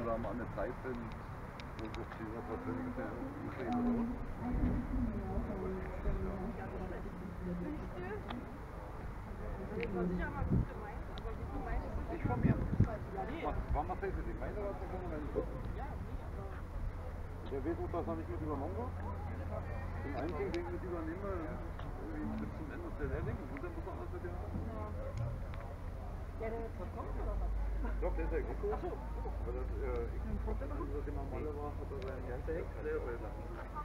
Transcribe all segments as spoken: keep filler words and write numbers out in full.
da mal eine Zeit bin, wo ich das Thema persönlich geschrieben habe. Ich von mir. Wann macht das nicht? Meine Rat von Moment. Der weiß auch, dass er nicht mit übernommen wird. Zum Einzigen, den ich mit übernehme, irgendwie bis zum Ende der Lehrling. Und dann muss man alles mit dem machen. Ja, der ist verkommen oder was? Doch, der ist ja gut. Achso. Aber das, äh, ich konnte das, dass er mal Malle war, hat er seine ganze Heck selber gelassen.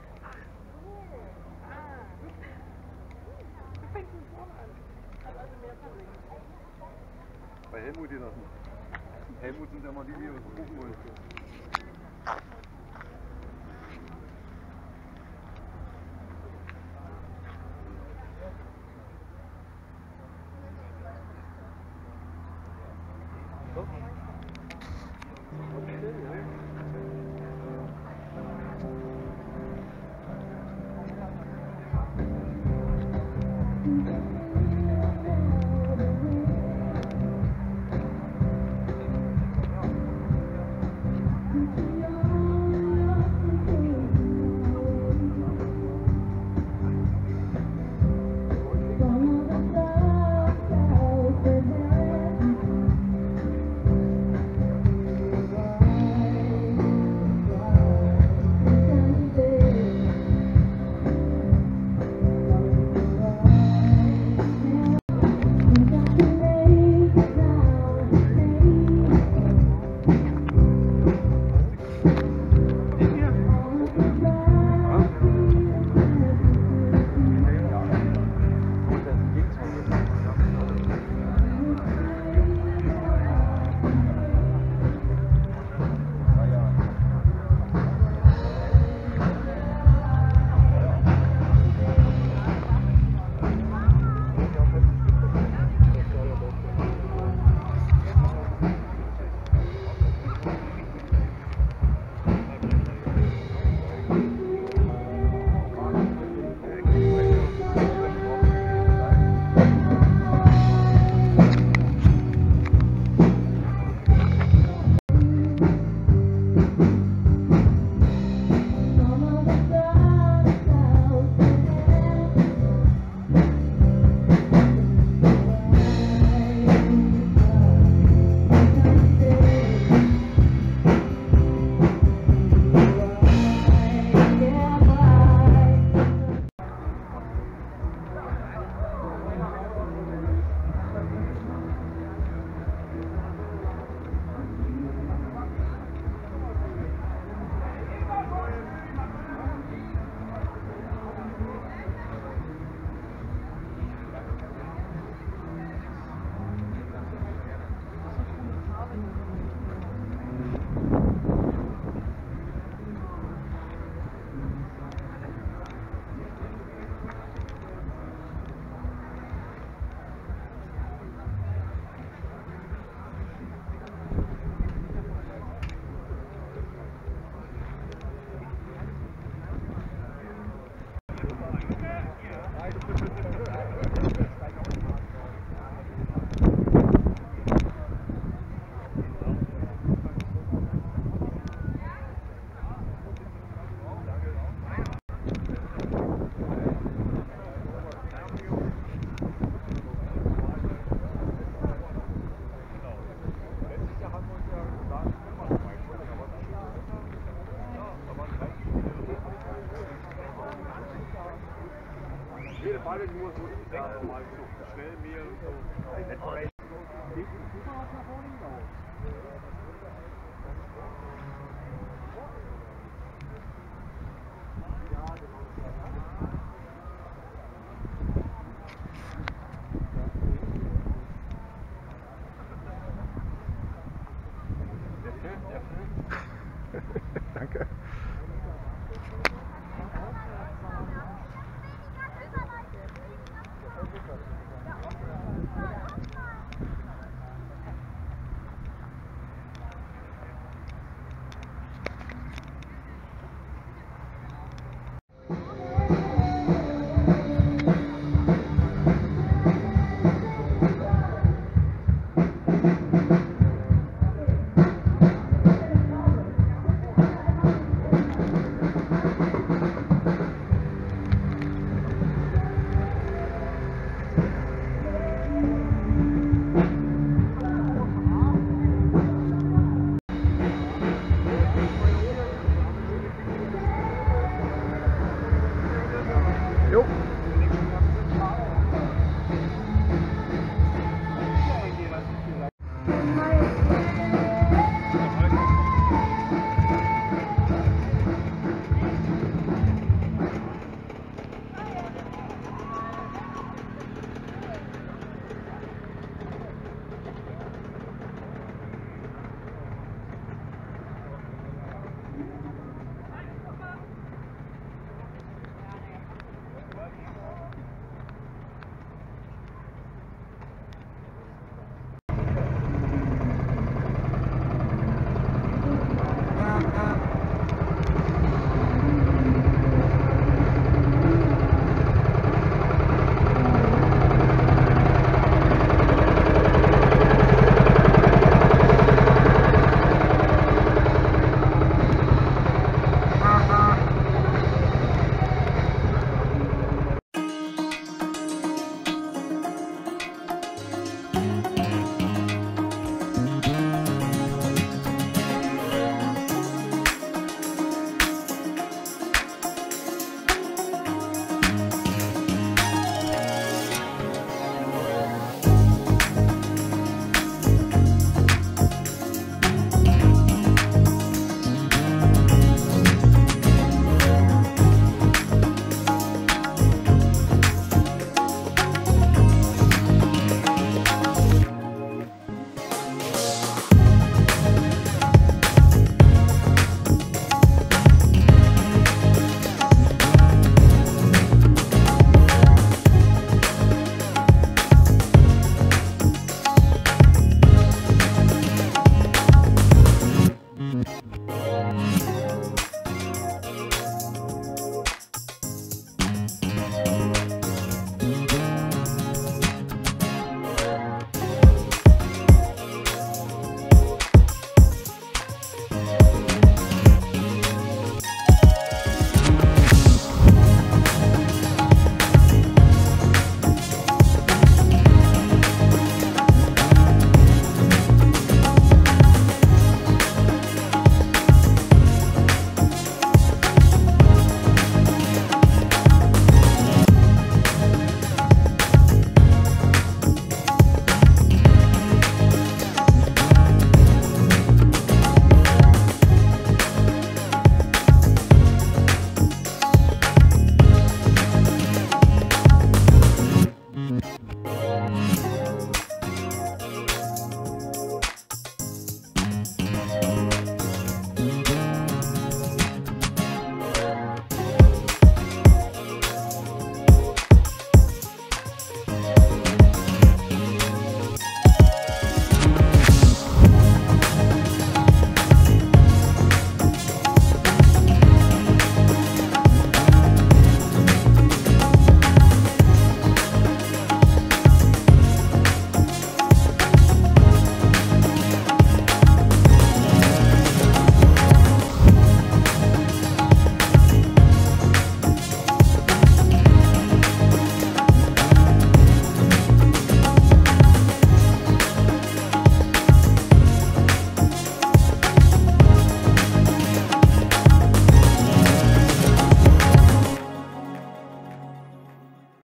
Ah. Du fängst mit vorne an. Hat also mehr verlegt. Bei Helmut gelassen. Helmut sind ja mal die, die uns Kuchen holen. Alle nur so sechs mal so schnell mehr und so. Danke.